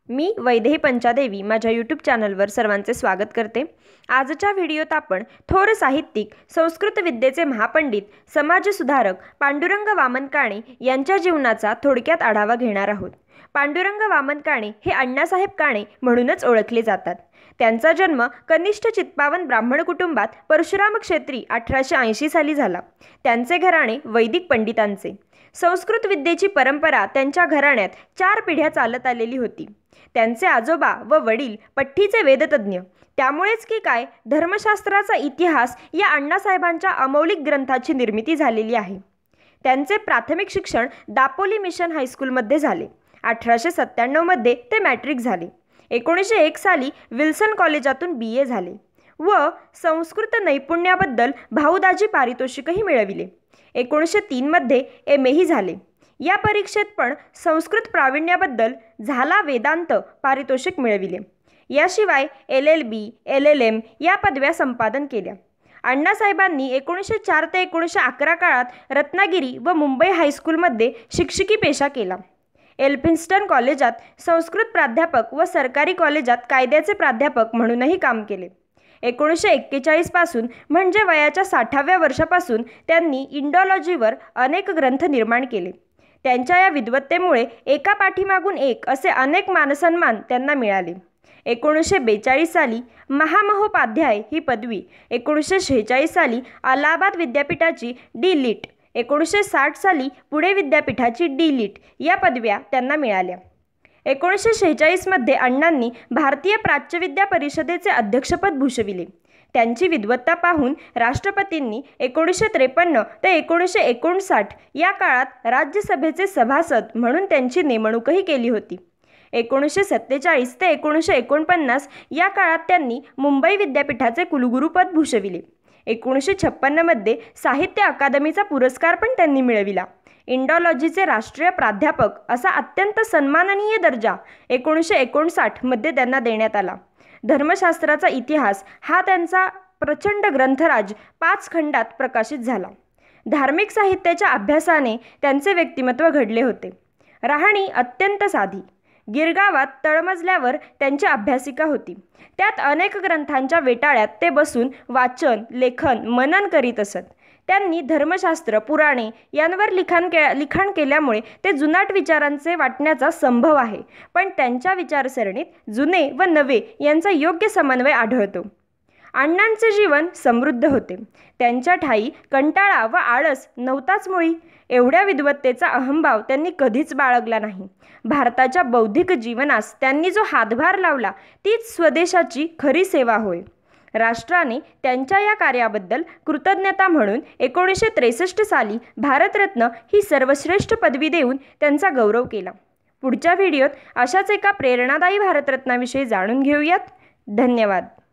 मी वैदेही पंचादेवी माझ्या यूट्यूब चॅनलवर सर्वांचे स्वागत करते। आजच्या व्हिडिओत आपण थोर साहित्यिक, संस्कृत विद्येचे महापंडित, समाजसुधारक पांडुरंग वामन काणे यांच्या जीवनाचा थोडक्यात आढावा घेणार आहोत। पांडुरंग वामन काणे हे अण्णासाहेब काणे म्हणूनच ओळखले जातात। त्यांचा जन्म कनिष्ठ चित्पावन ब्राह्मण कुटुंबात परशुराम क्षेत्री 1880 साली झाला। त्यांचे घराणे वैदिक पंडितांचे। संस्कृत विद्येची परंपरा त्यांच्या घराण्यात 4 पिढ्या चालत आलेली होती। त्यांचे आजोबा व वडील पट्टीचे वेदतज्ञ, त्यामुळेच की काय धर्मशास्त्राचा इतिहास या अण्णासाहेबांच्या अमौलिक ग्रंथाची निर्मिती झालेली आहे। त्यांचे प्राथमिक शिक्षण दापोली मिशन हायस्कूलमध्ये झाले। 1897 मध्ये ते मॅट्रिक झाले। 1901 साली विल्सन कॉलेजातून BA झाले व संस्कृत नैपुण्याबद्दल भाऊदाजी पारितोषिकही मिळविले। 1903 मध्ये MA ही झाले। या परीक्षेत पण संस्कृत प्रावीण्याबद्दल झाला वेदांत पारितोषिक मिळविले। याशिवाय LLB, LLM या पदव्या संपादन केल्या। अण्णासाहेबांनी 1904 ते 1911 काळात रत्नागिरी व मुंबई हायस्कूलमध्ये शिक्षकी पेशा केला। एल्फिन्स्टन कॉलेजात संस्कृत प्राध्यापक व सरकारी कॉलेजात कायद्याचे प्राध्यापक म्हणूनही काम केले। 1941 पासून म्हणजे वयाच्या 60व्या वर्षापासून त्यांनी इंडॉलॉजीवर अनेक ग्रंथ निर्माण केले। त्यांच्या या विद्वत्तेमुळे एका पाठीमागून एक असे अनेक मानसन्मान त्यांना मिळाले। 1942 साली महामहोपाध्याय ही पदवी, 1946 साली अलाहाबाद विद्यापीठाची D.Litt, 1960 साली पुणे विद्यापीठाची D.Litt या पदव्या त्यांना मिळाल्या। 1946 मध्ये अण्णांनी भारतीय प्राच्यविद्या परिषदेचे अध्यक्षपद भूषविले। त्यांची विद्वत्ता पाहून राष्ट्रपतींनी 1953 ते 1959 या काळात राज्यसभेचे सभासद म्हणून त्यांची नेमणूकही केली होती। 1947 ते 1949 या काळात त्यांनी मुंबई विद्यापीठाचे कुलगुरूपद भूषविले। 1956 मध्ये साहित्य अकादमीचा पुरस्कार पण त्यांनी मिळविला। इंडॉलॉजीचे राष्ट्रीय प्राध्यापक असा अत्यंत सन्माननीय दर्जा 1959 मध्ये त्यांना देण्यात आला। धर्मशास्त्राचा इतिहास हा त्यांचा प्रचंड ग्रंथराज 5 खंडात प्रकाशित झाला। धार्मिक साहित्याच्या अभ्यासाने त्यांचे व्यक्तिमत्व घडले होते। राहणी अत्यंत साधी। गिरगावात तळमजल्यावर त्यांची अभ्यासिका होती। त्यात अनेक ग्रंथांच्या वेटाळ्यात ते बसून वाचन, लेखन, मनन करीत असत। त्यांनी धर्मशास्त्र, पुराणे यांवर लिखाण केल्यामुळे ते जुनाट विचारांचे वाटण्याचा संभव आहे, पण त्यांच्या विचारसरणीत जुने व नवे यांचा योग्य समन्वय आढळतो। अण्णांचे जीवन समृद्ध होते। त्यांच्या ठायी कंटाळा व आळस नव्हताच मुळी। एवढ्या विद्वत्तेचा अहंभाव त्यांनी कधीच बाळगला नाही। भारताच्या बौद्धिक जीवनास त्यांनी जो हातभार लावला तीच स्वदेशाची खरी सेवा होय। राष्ट्राने त्यांच्या या कार्याबद्दल कृतज्ञता म्हणून 1963 साली भारतरत्न ही सर्वश्रेष्ठ पदवी देऊन त्यांचा गौरव केला। पुढच्या व्हिडिओत अशाच एका प्रेरणादायी भारतरत्नाविषयी जाणून घेऊयात। धन्यवाद।